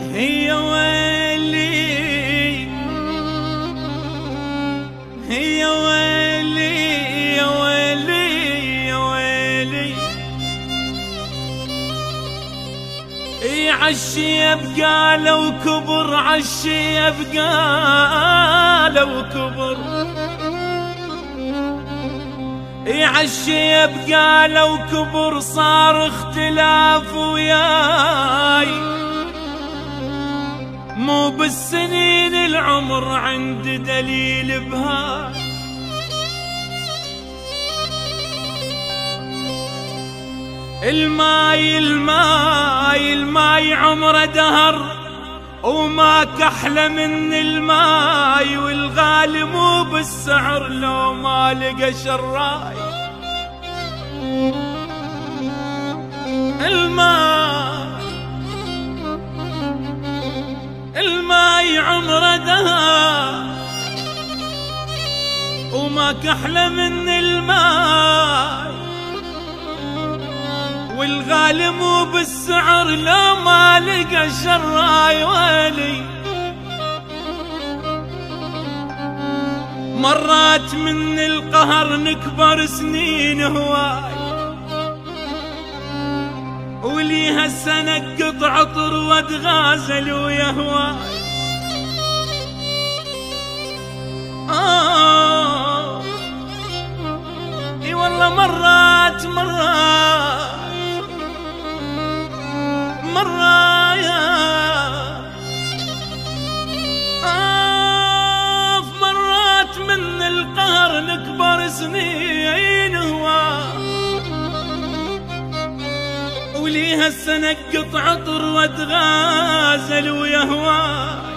هي ويلي هي ويلي يا ويلي يا ويلي عشي يبقى لو كبر عشي يبقى لو كبر عشي يبقى لو كبر صار اختلاف وياي مو بالسنين العمر عند دليل بهاي الماي عمره دهر وما كحله من الماي والغالي مو بالسعر لو ما لقى شراي الماي عمره دهر وما كحله من الماي والغالي مو بالسعر لو ما لقى شراي ويلي مرات من القهر نكبر سنين هواي وليها السنة قطع عطر واتغازل ويا هواي اي والله مرات مرات من القهر نكبر سنين وليها السنة قطع عطر واتغازل ويا هواي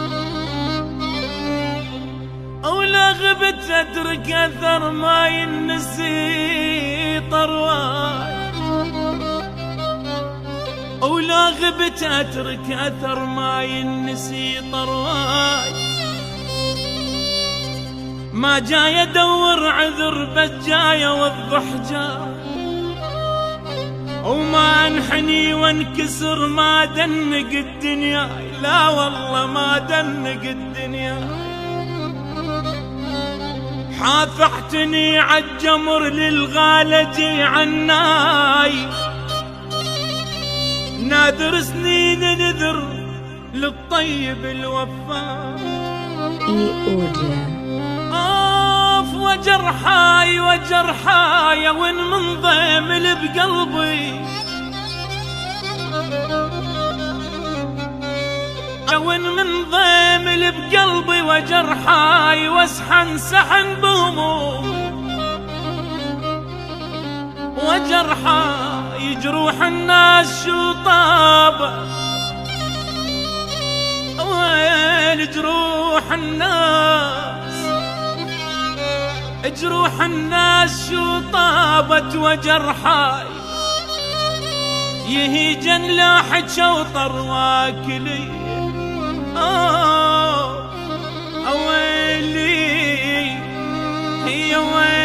أولا غبت أترك أثر ما ينسي طرواي أولا غبت أترك أثر ما ينسي طرواي ما جاي أدور عذر بس جاي أوضح جاي وما انحني وانكسر ما دنق الدنيا لا والله ما دنق الدنيا حافحتني عالجمر للغالجي عناي نادر سنين نذر للطيب الوفاء وجرحاي وين من ضيمل بقلبي وين من ضيمل بقلبي وجرحاي واسحن سحن بهموم وجرحاي جروح الناس شو طابه وين جروح الناس شو طابت وجرحاي يهيجن لاحد شوطر واكلي ويلي هي ويلي